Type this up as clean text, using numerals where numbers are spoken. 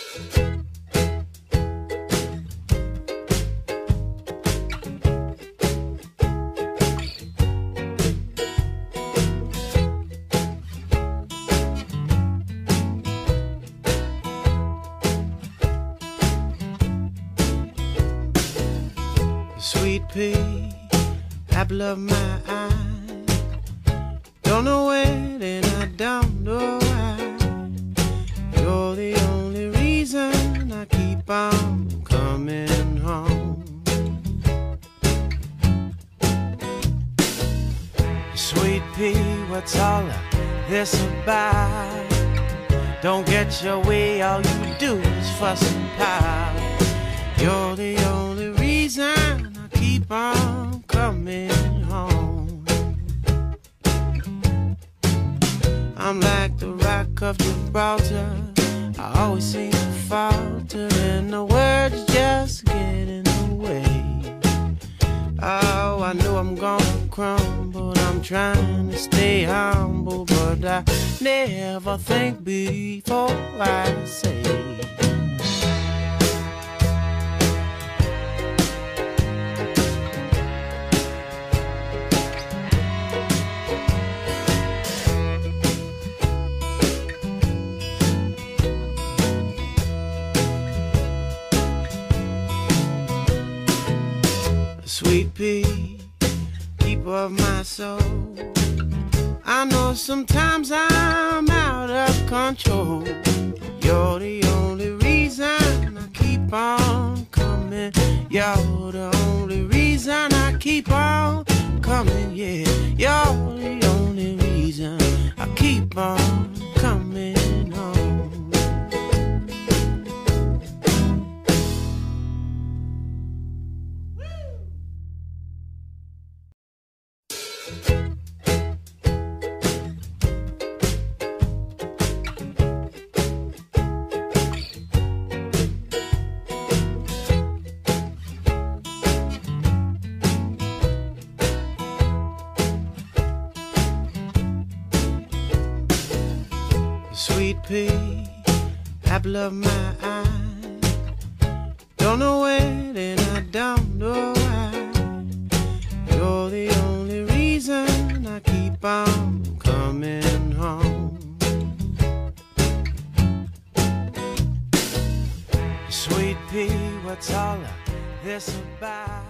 Sweet pea, apple of my eye. Don't know when and I don't know why. You're the only reason I keep on coming home. Sweet pea, what's all of this about? Don't get your way, all you do is fuss and pout. You're the only reason I keep on coming home. I'm like the rock of Gibraltar, I always seem to falter, and the words just get in the way. Oh, I know I'm gonna crumble, I'm trying to stay humble, but I never think before I say. Sweet pea, keeper of my soul. I know sometimes I'm out of control. You're the only reason I keep on coming. You're the only reason I keep on coming, yeah. You're the only reason I keep on coming home. Sweet pea, apple of my eye. Don't know when and I don't know why. You're the only reason I keep on coming home. Sweet pea, what's all of this about?